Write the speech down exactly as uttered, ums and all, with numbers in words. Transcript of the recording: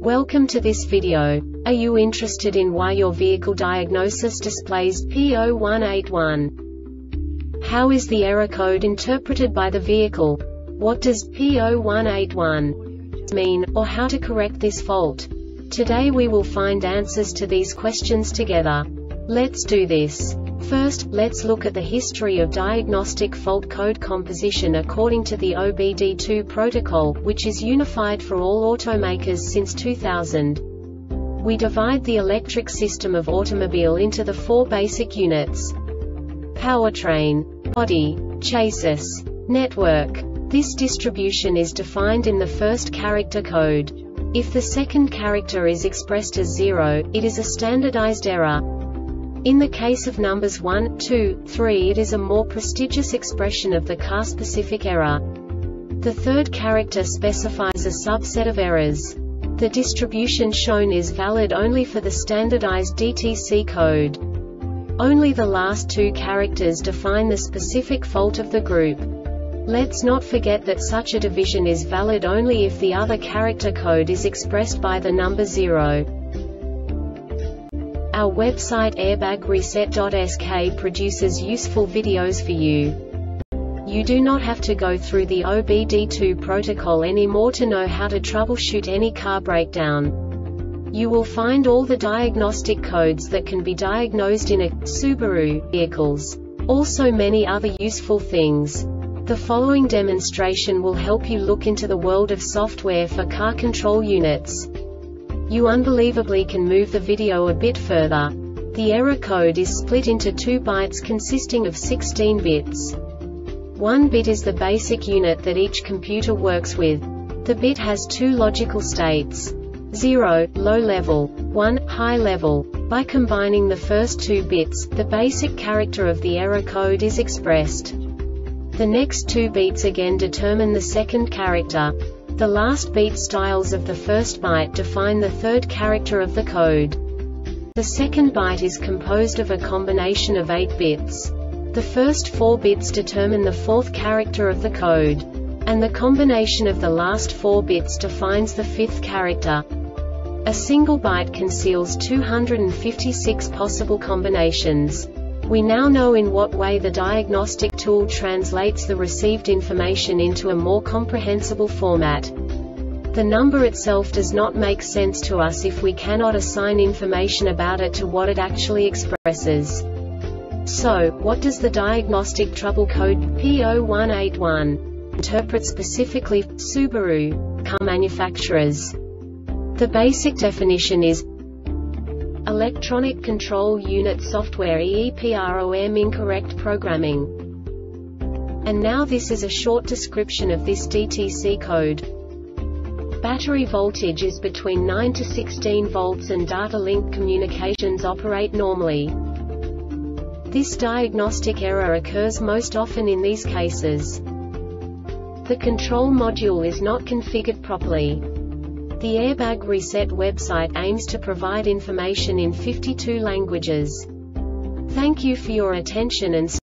Welcome to this video. Are you interested in why your vehicle diagnosis displays P zero one eight one? How is the error code interpreted by the vehicle? What does P zero one eight one mean, or how to correct this fault? Today we will find answers to these questions together. Let's do this. First, let's look at the history of diagnostic fault code composition according to the O B D two protocol, which is unified for all automakers since two thousand. We divide the electric system of automobile into the four basic units: powertrain, body, chassis, network. This distribution is defined in the first character code. If the second character is expressed as zero, it is a standardized error. In the case of numbers one, two, three, it is a more prestigious expression of the car-specific error. The third character specifies a subset of errors. The distribution shown is valid only for the standardized D T C code. Only the last two characters define the specific fault of the group. Let's not forget that such a division is valid only if the other character code is expressed by the number zero. Our website airbag reset dot S K produces useful videos for you. You do not have to go through the O B D two protocol anymore to know how to troubleshoot any car breakdown. You will find all the diagnostic codes that can be diagnosed in a Subaru vehicles. Also many other useful things. The following demonstration will help you look into the world of software for car control units. You unbelievably can move the video a bit further. The error code is split into two bytes consisting of sixteen bits. One bit is the basic unit that each computer works with. The bit has two logical states: zero, low level, one, high level. By combining the first two bits, the basic character of the error code is expressed. The next two beats again determine the second character. The last beat styles of the first byte define the third character of the code. The second byte is composed of a combination of eight bits. The first four bits determine the fourth character of the code. And the combination of the last four bits defines the fifth character. A single byte conceals two hundred fifty-six possible combinations. We now know in what way the diagnostic tool translates the received information into a more comprehensible format. The number itself does not make sense to us if we cannot assign information about it to what it actually expresses. So, what does the diagnostic trouble code P zero one eight one interpret specifically for Subaru car manufacturers? The basic definition is Electronic Control Unit Software E E P R O M incorrect programming. And now this is a short description of this D T C code. Battery voltage is between nine to sixteen volts and data link communications operate normally. This diagnostic error occurs most often in these cases. The control module is not configured properly. The Airbag Reset website aims to provide information in fifty-two languages. Thank you for your attention and